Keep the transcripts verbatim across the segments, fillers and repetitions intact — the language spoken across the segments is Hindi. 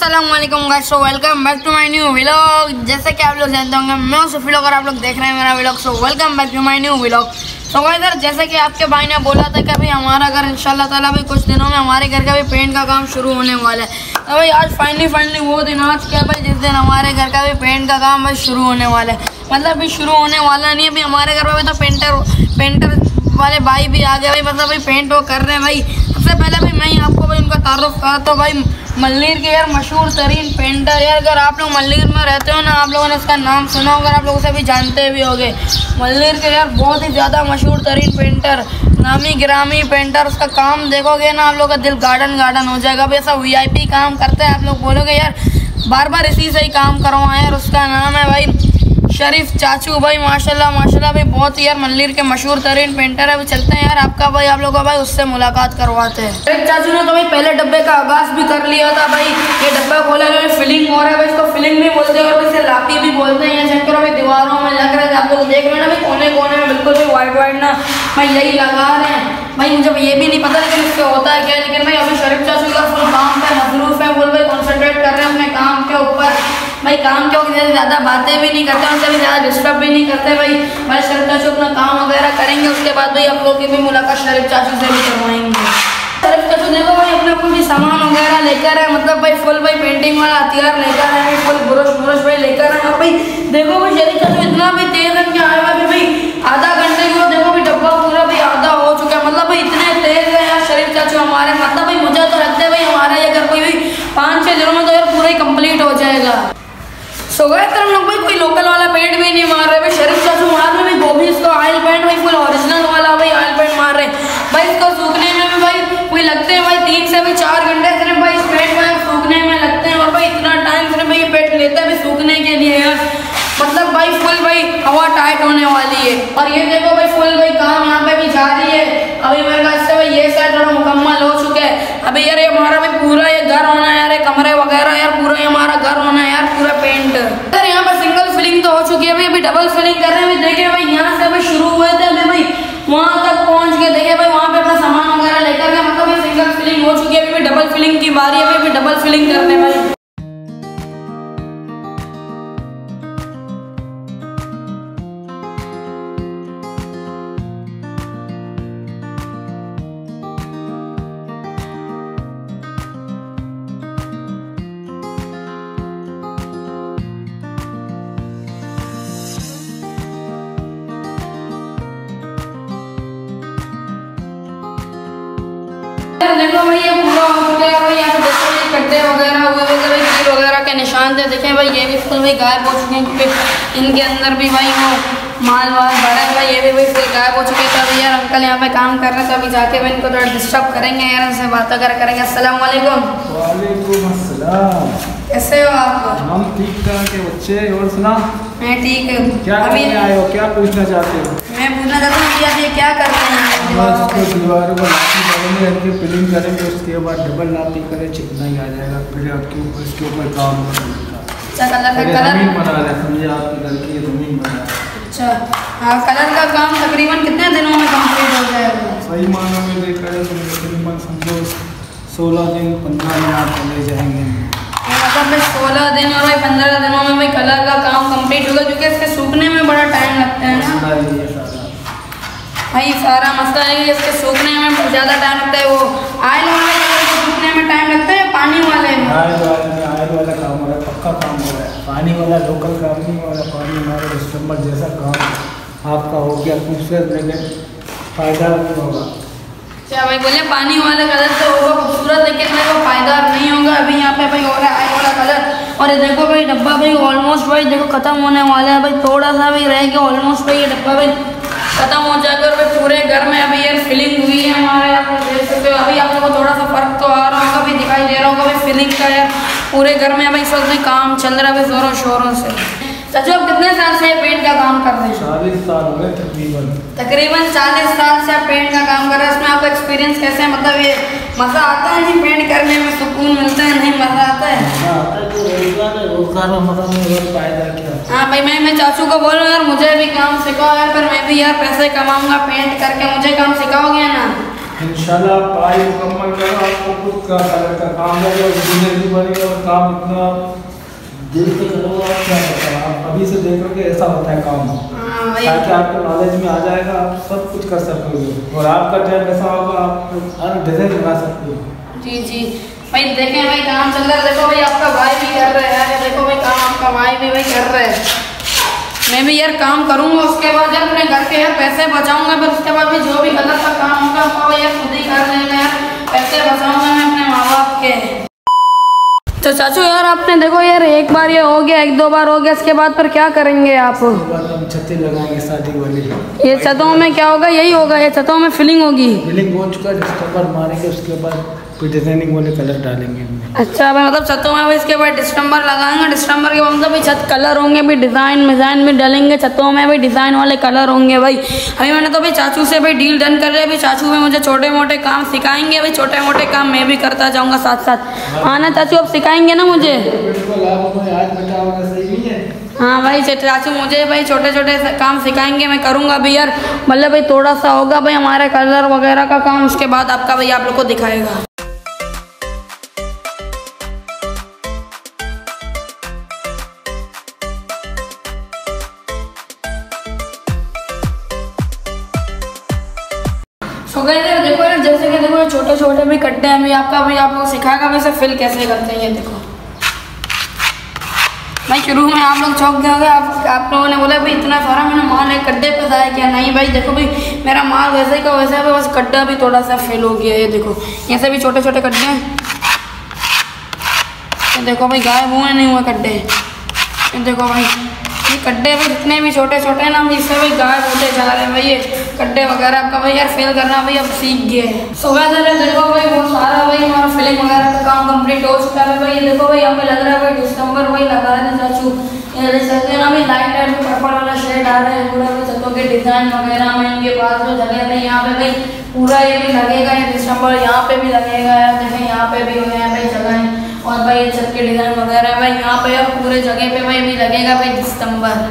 अस्सलामुअलैकुम guys, so welcome back to my new vlog. जैसे कि आप लोग जानते होंगे मैं हूं सुफी और आप लोग देख रहे हैं मेरा vlog. So welcome back to my new vlog. So guys, जैसे कि आपके भाई ने बोला था कि भाई हमारा घर इंशाल्लाह ताला भी कुछ दिनों में हमारे घर का भी पेंट का काम शुरू होने वाला है। तो भाई आज फाइनली फाइनली वो दिन आज क्या भाई जिस दिन हमारे घर का भी पेंट का काम भाई शुरू होने वाला है। मतलब अभी शुरू होने वाला नहीं है, अभी हमारे घर में भी तो पेंटर पेंटर वाले भाई भी आ गए भाई, मतलब भाई पेंट वो कर रहे हैं भाई। सबसे पहले भाई मैं ही आपको भाई उनका तारुफ कहा तो भाई मल्लीर के यार मशहूर तरीन पेंटर यार, अगर आप लोग मल्लीर में रहते हो ना, आप लोगों ने उसका नाम सुना होगा, आप लोग उसे भी जानते भी होंगे। मल्लीर के यार बहुत ही ज़्यादा मशहूर तरीन पेंटर, नामी गिरामी पेंटर। उसका काम देखोगे ना आप लोग का दिल गार्डन गार्डन हो जाएगा भाई। ऐसा वी आई पी काम करते हैं, आप लोग बोलोगे यार बार बार इसी से ही काम करवाएं यार। उसका नाम है भाई शरीफ चाचू भाई, माशाल्लाह माशाल्लाह भाई बहुत ही यार मल्लीर के मशहूर तरीन पेंटर है। अभी चलते हैं यार आपका भाई आप लोगों का भाई उससे मुलाकात करवाते हैं। शरीफ चाचू ने तो भाई पहले डब्बे का आगाज भी कर लिया था भाई। ये डब्बा खोला है, फिलिंग हो रहा है भाई, इसको फिलिंग भी बोलते हैं और इसे लापी भी बोलते हैं। ये चेक करो भाई दीवारों में लग रहा है, आप लोग देख रहे हैं ना भाई कोने कोने में बिल्कुल भी वाइट वाइट ना भाई यही लगा रहे हैं भाई। मुझे ये भी नहीं पता लेकिन इससे होता है क्या, लेकिन भाई अभी शरीफ चाचू का फुल काम पे मसरूफ है, बोल भाई कॉन्सेंट्रेट कर रहे हैं अपने काम के ऊपर भाई। काम के वक्त ज़्यादा बातें भी नहीं करते, उनसे भी ज़्यादा डिस्टर्ब भी नहीं करते भाई। भाई शरीफ चाचू अपना काम वगैरह करेंगे, उसके बाद भाई आप लोगों की भी मुलाकात शरीफ चाचू से भी करवाएंगे। शरीफ चाचू देखो भाई अपने कोई भी सामान वगैरह लेकर है, मतलब भाई फुल भाई पेंटिंग वाला हथियार लेकर है, फुल ब्रश ब्रश भाई लेकर है। और भाई देखो भाई शरीफ चाचू इतना भी तेज है कि आया हुआ भाई आधा घंटे को देखो भाई डब्बा पूरा भाई आधा हो चुका है। मतलब भाई इतने तेज है यार शरीफ चाचू हमारे, मतलब भाई मुझे तो लगता है भाई हमारा ये घर कोई भी पाँच छः दिनों में तो यार पूरा ही कम्प्लीट हो जाएगा। सो गए हम लोग भाई कोई लोकल वाला पेंट भी नहीं मार रहे भाई, शरीफ चाचू मार रहे भाई गोभी इसको ऑयल पेंट भाई फुल ओरिजिनल वाला भाई ऑयल पेंट मार रहे भाई। इसको सूखने में भी भाई कोई लगते हैं भाई तीन से भी चार घंटे सिर्फ भाई इस पेंट में सूखने में लगते हैं। और भाई इतना टाइम सिर्फ भाई ये पेंट लेता है भाई सूखने के लिए यार, मतलब भाई फुल भाई हवा टाइट होने वाली है। और ये देखो भाई फुल भाई काम यहाँ पे भी जारी है। अभी मेरे ख्याल से भाई ये साइड थोड़ा मुकम्मल हो चुके हैं। अभी यार ये हमारा भाई पूरा ये घर होना है यार, ये कमरे वगैरह यार पूरा ये हमारा घर होना है यार पूरा पेंट। सर यहाँ पर सिंगल फिलिंग तो हो चुकी है भाई, अभी डबल फिलिंग कर रहे हैं। देखिए भाई यहाँ से अभी शुरू हुए थे अभी भाई वहाँ तक पहुँच के देखिए भाई वहाँ पे अपना सामान वगैरह लेकर गए, मतलब भाई सिंगल फिलिंग हो चुकी है। अभी डबल फिलिंग की बारी है, अभी डबल फिलिंग करने भाई। देखो भाई ये पूरा हो चुका है भाई। यहाँ पे देखो ये कट्टे वगैरह हुए वगैरह कील वगैरह के निशान थे, देखें भाई ये भी फुल भाई गायब हो चुके हैं क्योंकि इनके अंदर भी भाई वो माल वाल भरा है भाई, ये भी भाई फुल गायब हो चुके हैं। तो अभी यार अंकल यहाँ पे काम कर रहे हैं, तो अभी जाके भाई इनको थोड़ा डिस्टर्ब करेंगे यार, उनसे बात वगैरह करेंगे। अस्सलाम वालेकुम। वालेकुम अस्सलाम। कैसे हो आप? हम ठीक ठाक है बच्चे, और सुना? मैं ठीक है। क्या अभी आए हो, क्या पूछना चाहते हो? मैं पूछना चाहता हूँ कि आप ये क्या करते हैं? बस दीवारों को लाठी डालेंगे, इनकी फिलिंग करेंगे, उसके बाद डबल लाठी करें चिकना ही आ जाएगा, फिर आपके ऊपर इसके ऊपर काम करेंगे। अच्छा कलर का कलर जमीन बना रहे, समझे आपकी लड़की जमीन बना रहे। अच्छा हाँ, कलर का काम तकरीबन कितने दिनों में कंप्लीट हो जाएगा? सही मानों में देखा जाए तो तकरीबन समझो सोलह दिन पंद्रह दिन आप ले जाएंगे। मतलब भाई सोलह दिन और भाई पंद्रह दिनों में भाई कलर का काम कंप्लीट होगा, क्योंकि इसके सूखने में बड़ा टाइम लगता है ना भाई। सारा मसला है कि इसके सूखने में ज़्यादा टाइम लगता है। वो आयल वाले कलर को सूखने में टाइम लगता है या पानी वाले में? आयल वाले में आयल वाला काम हो रहा है, पक्का काम हो रहा है। पानी वाला लोकल काम नहीं हो रहा, पानी हमारे कस्टमर जैसा काम आपका हो गया खूबसूरत, लेकिन फ़ायदा नहीं होगा। क्या भाई बोले पानी वाला कलर तो होगा खूबसूरत, लेकिन मेरे को फायदा नहीं होगा। अभी यहाँ पे भाई हो रहा है आयल वाला कलर। और ये देखो भाई डब्बा भाई ऑलमोस्ट भाई देखो खत्म होने वाला है भाई, थोड़ा सा भी रह गया ऑलमोस्ट भाई ये डब्बा भाई खत्म हो जाएगा। और भाई पूरे घर में अभी यार फिलिंग हुई है हमारे, आप देख सकते हो। अभी आप लोगों को थोड़ा सा फर्क तो आ रहा होगा, अभी दिखाई दे रहा होगा भाई फिलिंग का यार पूरे घर में अभी इस वक्त भी काम चल रहा है भाई जोरों शोरों से। चाचू आप कितने साल से पेंट का काम कर रहे हैं? चालीस साल हो गए तकरीबन। तकरीबन चालीस साल से आप पेंट का काम कर रहे हैं। इसमें आपका एक्सपीरियंस कैसे है? मतलब ये मज़ा आता है जी पेंट करने में, सुकून मिलता है? नहीं मज़ा आता है? रोजगार में मज़ा नहीं, फायदा क्या? हाँ भाई मैं मैं चाचू को बोल रहा हूँ यार मुझे भी काम सिखाओ यार, पर मैं भी यार पैसे कमाऊंगा पेंट करके, मुझे काम सिखाओगे ना? इंशाल्लाह पढ़ाई मुकम्मल करो, आपको खुद का कलर का काम है और इंजीनियर भी बनेगा और काम इतना दिल से करोगे आप क्या पता, आप अभी से देखोगे ऐसा होता है काम, ताकि आपको नॉलेज में आ जाएगा, आप सब कुछ कर सकोगे और आपका टाइम ऐसा होगा आप हर डिज़ाइन बना सकते हो। जी जी भाई देखें भाई काम चल रहा है, देखो भाई आपका भाई भी कर रहा है, देखो भाई काम आपका भाई भी भाई कर रहा है। मैं भी यार काम करूँगा, उसके बाद यार अपने घर के यार पैसे बचाऊंगा, फिर उसके बाद भी जो भी गलत का काम होगा वो यार खुद ही कर लेंगे यार, पैसे बचाऊंगा मैं अपने माँ बाप के। तो चाचू यार आपने देखो यार एक बार ये हो गया, एक दो बार हो गया, इसके बाद पर क्या करेंगे आप? हम छतें लगाएंगे शादी वाली। ये छतों में क्या होगा? यही होगा, ये छतों में फिलिंग होगी। फिलिंग हो चुका है, डिस्टेंबर मारेंगे, उसके बाद फिर डिजाइनिंग वाले कलर डालेंगे। अच्छा भाई मतलब छतों में भाई इसके बाद डिस्टेंबर लगाएंगे, डिस्टेंबर के बाद मतलब भाई छत कलर होंगे भी, डिज़ाइन डिज़ाइन भी डालेंगे छतों में भाई, डिज़ाइन वाले कलर होंगे भाई। अभी मैंने तो भाई चाचू से भाई डील डन कर लिया, अभी चाचू में मुझे छोटे मोटे काम सिखाएंगे भाई, छोटे मोटे काम मैं भी करता जाऊँगा साथ साथ। हाँ ना चाचू आप सिखाएंगे ना मुझे? हाँ भाई चाचू मुझे भाई छोटे छोटे काम सिखाएंगे, मैं करूँगा भाई यार, मतलब भाई थोड़ा सा होगा भाई हमारे कलर वगैरह का काम, उसके बाद आपका भाई आप लोग को दिखाएगा। तो गए देखो यार जैसे कि देखो छोटे छोटे भी कट्टे हैं, भी आपका भी आप लोग सिखाएगा वैसे फिल कैसे करते हैं। ये देखो भाई शुरू में आप लोग चौंक गए होंगे, आप आप लोगों ने बोला भाई इतना सारा मैंने माल है कड्डे पे जाए क्या? नहीं भाई देखो भाई मेरा माल वैसे ही का वैसे है, बस कड्डा भी थोड़ा सा फेल हो गया। ये देखो ऐसे भी छोटे छोटे कड्डे हैं, ये देखो भाई गायब हुए नहीं हुए कड्डे। ये देखो भाई ये कड्डे भाई जितने भी छोटे छोटे हैं ना इससे भाई गायब होते जा रहे हैं भाई, ये कड्डे वगैरह आपका भाई यार फेल करना भाई अब सीख गए हैं। सो वैसे देखो भाई बहुत सारा भाई हमारा फिलिंग वगैरह का काम कंप्लीट हो चुका है भाई। ये देखो भाई यहाँ पे लग रहा है भाई दिसंबर भाई लगा रहे थे चाचू, ये देख सकते हैं ना भाई लाइट लाइट में पर्पल वाला शेड आ रहा है पूरा भाई छतों के डिजाइन वगैरह में। इनके पास जो जगह है यहाँ पे भाई पूरा ये भी लगेगा, ये दिसंबर यहाँ पे भी लगेगा यार, देखें यहाँ पे भी हो गया भाई जगह, और भाई छत के डिजाइन वगैरह भाई यहाँ पे अब पूरे जगह पे भाई भी लगेगा भाई दिसंबर।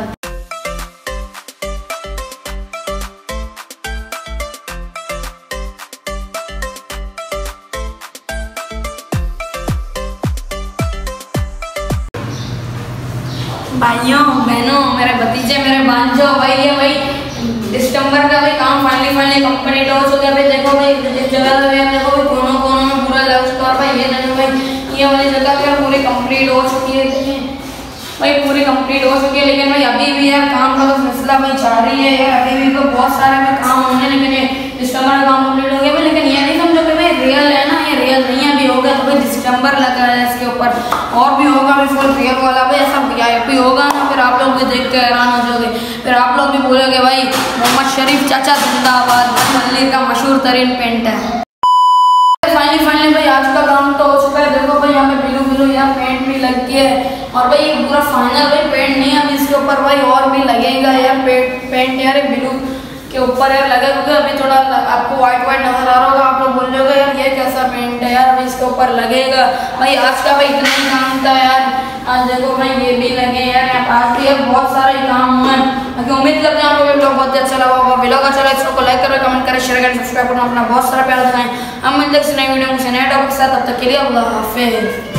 भाइयों बहनों मेरे भतीजे मेरे भांजो भाई ये भाई दिसंबर का भाई काम फाइनली फाइनली कंप्लीट हो चुका है। देखो भाई इस जगह पे देखो भाई कोनों कोनों में पूरा लग चुका है भाई, ये देखो भाई ये वाली जगह पे पूरी कंप्लीट हो चुकी है, देखिए भाई पूरी कंप्लीट हो चुकी है। लेकिन भाई अभी भी यार काम का तो सिलसिला भाई जारी है यार, अभी भी तो बहुत सारे में काम होंगे, लेकिन ये दिसंबर का काम कंप्लीट हो गया भाई। लेकिन ये नहीं समझो कि भाई रियल है ना, ये रियल नहीं है, अभी हो गया तो भाई दिसंबर लगा है इसके ऊपर, और भी होगा भाई फुल रियल वाला भाई, ऐसा वी आई पी होगा ना, फिर आप लोग भी देख के हैरान हो जाओगे, फिर आप लोग भी बोलोगे भाई मोहम्मद शरीफ चाचा जिंदाबाद, मंदिर का मशहूर तरीन पेंट है। फाइनली फाइनली भाई आज का काम तो हो चुका है। देखो भाई यहाँ पे ब्लू ब्लू यहाँ पेंट भी लग गया है, और भाई ये पूरा फाइनल भाई पेंट नहीं है, अभी इसके ऊपर भाई और भी लगेगा यार पेंट पेंट यार ब्लू के ऊपर यार लगेगा, क्योंकि अभी थोड़ा आपको व्हाइट व्हाइट नजर आ रहा होगा, आप लोग बोल रहे होगा यार ये कैसा पेंट है यार, अभी इसके ऊपर लगेगा भाई। आज का भाई इतना ही काम था यार, आज देखो भाई ये भी लगे यार, आज भी यार बहुत सारे काम हुए हैं। बाकी उम्मीद करते हैं आप लोग ब्लॉग बहुत अच्छा लगा होगा, ब्लॉग अच्छा लगा इसको लाइक करें, कमेंट करें, शेयर करें, सब्सक्राइब करना, अपना बहुत सारा प्यार दिखाएं। हम मिलते हैं नई वीडियो में नए टॉपिक के साथ, तब तक के लिए अल्लाह हाफिज़।